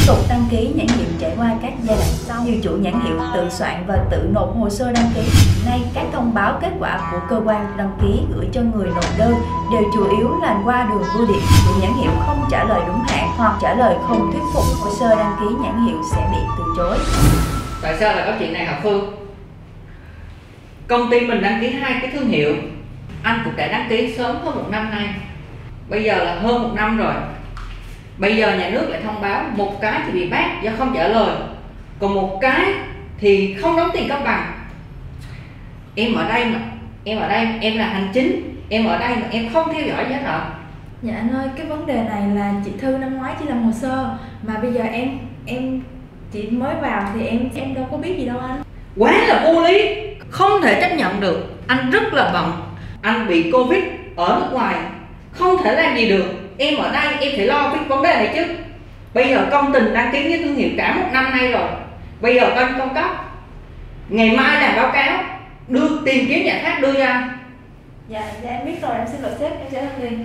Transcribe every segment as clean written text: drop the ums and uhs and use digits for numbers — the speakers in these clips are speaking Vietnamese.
tục đăng ký nhãn hiệu trải qua các giai đoạn sau. Nhiều chủ nhãn hiệu tự soạn và tự nộp hồ sơ đăng ký. Nay, các thông báo kết quả của cơ quan đăng ký gửi cho người nộp đơn đều chủ yếu là qua đường bưu điện. Chủ nhãn hiệu không trả lời đúng hạn hoặc trả lời không thuyết phục, hồ sơ đăng ký nhãn hiệu sẽ bị từ chối. Tại sao lại có chuyện này hả Phương? Công ty mình đăng ký 2 cái thương hiệu. Anh cũng đã đăng ký sớm hơn 1 năm nay. Bây giờ là hơn 1 năm rồi. Bây giờ nhà nước lại thông báo một cái thì bị bác do không trả lời, còn một cái thì không đóng tiền cấp bằng. Em ở đây em là hành chính, em ở đây mà em không theo dõi gì hết hả? Dạ anh ơi, cái vấn đề này là chị Thư năm ngoái chỉ làm hồ sơ, mà bây giờ em chị mới vào thì em đâu có biết gì đâu anh. Quá là vô lý, không thể chấp nhận được. Anh rất là bận, anh bị Covid ở nước ngoài, không thể làm gì được. Em ở đây em phải lo cái vấn đề này chứ. Bây giờ công tình đăng ký cái thương hiệu cả 1 năm nay rồi. Bây giờ con cấp, ngày mai làm báo cáo, tìm kiếm nhà khác đưa ra. Dạ em biết rồi, em xin lỗi sếp, em sẽ làm liền.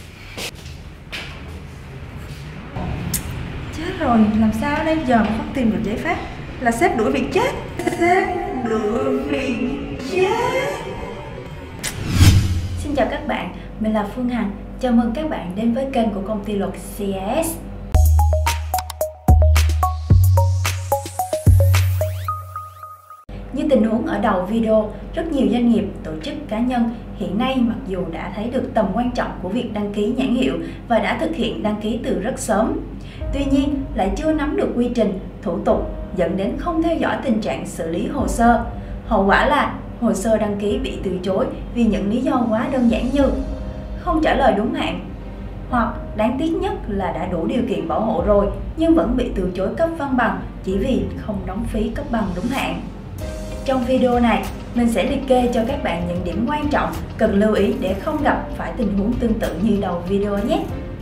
Chết rồi, làm sao đây giờ mà không tìm được giải pháp? Là sếp đuổi việc chết. Sếp đuổi việc chết. Xin chào các bạn, mình là Phương Hằng. Chào mừng các bạn đến với kênh của công ty luật CAS. Như tình huống ở đầu video, rất nhiều doanh nghiệp, tổ chức, cá nhân hiện nay mặc dù đã thấy được tầm quan trọng của việc đăng ký nhãn hiệu và đã thực hiện đăng ký từ rất sớm. Tuy nhiên, lại chưa nắm được quy trình, thủ tục, dẫn đến không theo dõi tình trạng xử lý hồ sơ. Hậu quả là hồ sơ đăng ký bị từ chối vì những lý do quá đơn giản như không trả lời đúng hạn, hoặc đáng tiếc nhất là đã đủ điều kiện bảo hộ rồi nhưng vẫn bị từ chối cấp văn bằng chỉ vì không đóng phí cấp bằng đúng hạn. Trong video này, mình sẽ liệt kê cho các bạn những điểm quan trọng cần lưu ý để không gặp phải tình huống tương tự như đầu video nhé.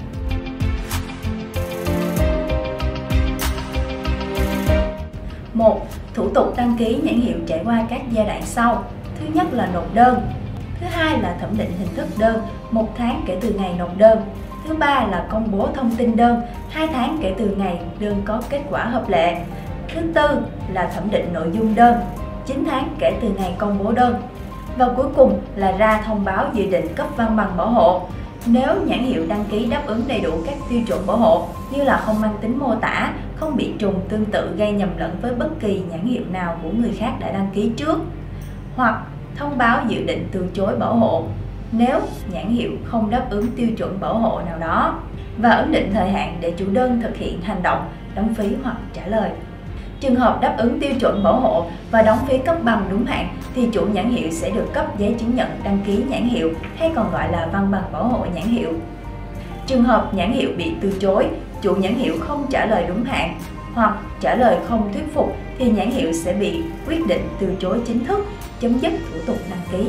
1. Thủ tục đăng ký nhãn hiệu trải qua các giai đoạn sau. Thứ nhất là nộp đơn. Thứ hai là thẩm định hình thức đơn 1 tháng kể từ ngày nộp đơn. Thứ ba là công bố thông tin đơn 2 tháng kể từ ngày đơn có kết quả hợp lệ. Thứ tư là thẩm định nội dung đơn 9 tháng kể từ ngày công bố đơn. Và cuối cùng là ra thông báo dự định cấp văn bằng bảo hộ. Nếu nhãn hiệu đăng ký đáp ứng đầy đủ các tiêu chuẩn bảo hộ như là không mang tính mô tả, không bị trùng tương tự gây nhầm lẫn với bất kỳ nhãn hiệu nào của người khác đã đăng ký trước, hoặc thông báo dự định từ chối bảo hộ nếu nhãn hiệu không đáp ứng tiêu chuẩn bảo hộ nào đó, và ấn định thời hạn để chủ đơn thực hiện hành động, đóng phí hoặc trả lời. Trường hợp đáp ứng tiêu chuẩn bảo hộ và đóng phí cấp bằng đúng hạn thì chủ nhãn hiệu sẽ được cấp giấy chứng nhận đăng ký nhãn hiệu hay còn gọi là văn bằng bảo hộ nhãn hiệu. Trường hợp nhãn hiệu bị từ chối, chủ nhãn hiệu không trả lời đúng hạn hoặc trả lời không thuyết phục thì nhãn hiệu sẽ bị quyết định từ chối chính thức, chấm dứt thủ tục đăng ký.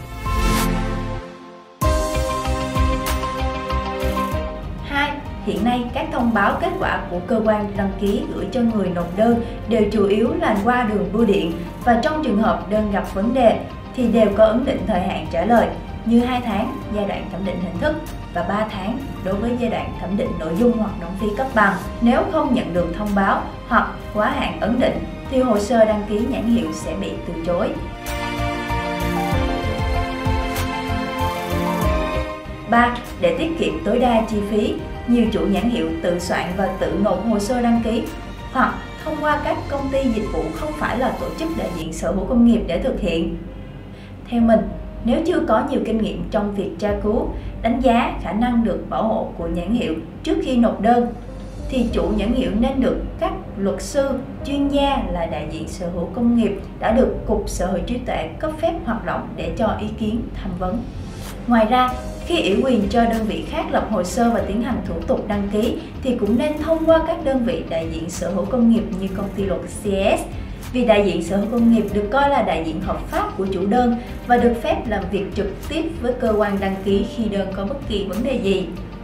2. Hiện nay, các thông báo kết quả của cơ quan đăng ký gửi cho người nộp đơn đều chủ yếu là qua đường bưu điện, và trong trường hợp đơn gặp vấn đề thì đều có ấn định thời hạn trả lời như 2 tháng giai đoạn thẩm định hình thức và 3 tháng đối với giai đoạn thẩm định nội dung hoặc đóng phí cấp bằng. Nếu không nhận được thông báo hoặc quá hạn ấn định thì hồ sơ đăng ký nhãn hiệu sẽ bị từ chối. 3. Để tiết kiệm tối đa chi phí, nhiều chủ nhãn hiệu tự soạn và tự nộp hồ sơ đăng ký hoặc thông qua các công ty dịch vụ không phải là tổ chức đại diện sở hữu công nghiệp để thực hiện. Theo mình, nếu chưa có nhiều kinh nghiệm trong việc tra cứu, đánh giá khả năng được bảo hộ của nhãn hiệu trước khi nộp đơn, thì chủ nhãn hiệu nên được các luật sư, chuyên gia là đại diện sở hữu công nghiệp đã được Cục Sở hữu trí tuệ cấp phép hoạt động để cho ý kiến tham vấn. Ngoài ra, khi ủy quyền cho đơn vị khác lập hồ sơ và tiến hành thủ tục đăng ký thì cũng nên thông qua các đơn vị đại diện sở hữu công nghiệp như công ty luật CAS, vì đại diện sở hữu công nghiệp được coi là đại diện hợp pháp của chủ đơn và được phép làm việc trực tiếp với cơ quan đăng ký khi đơn có bất kỳ vấn đề gì.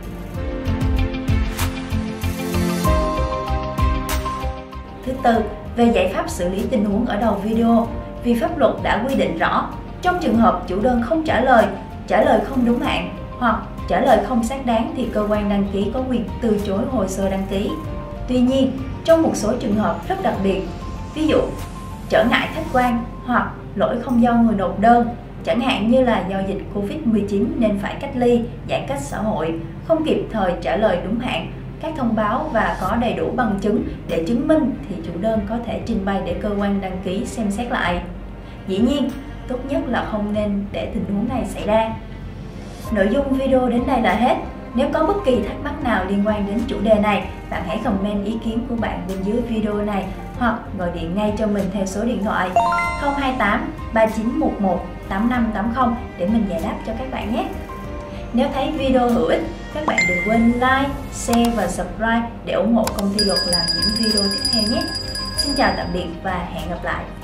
Thứ tư, về giải pháp xử lý tình huống ở đầu video, vì pháp luật đã quy định rõ, trong trường hợp chủ đơn không trả lời không đúng hạn hoặc trả lời không xác đáng thì cơ quan đăng ký có quyền từ chối hồ sơ đăng ký. Tuy nhiên, trong một số trường hợp rất đặc biệt, ví dụ trở ngại khách quan hoặc lỗi không do người nộp đơn, chẳng hạn như là do dịch Covid-19 nên phải cách ly, giãn cách xã hội, không kịp thời trả lời đúng hạn các thông báo và có đầy đủ bằng chứng để chứng minh, thì chủ đơn có thể trình bày để cơ quan đăng ký xem xét lại. Dĩ nhiên, tốt nhất là không nên để tình huống này xảy ra. Nội dung video đến đây là hết. Nếu có bất kỳ thắc mắc nào liên quan đến chủ đề này, bạn hãy comment ý kiến của bạn bên dưới video này hoặc gọi điện ngay cho mình theo số điện thoại 028 3911 8580 để mình giải đáp cho các bạn nhé. Nếu thấy video hữu ích, các bạn đừng quên like, share và subscribe để ủng hộ Công ty Luật làm những video tiếp theo nhé. Xin chào tạm biệt và hẹn gặp lại.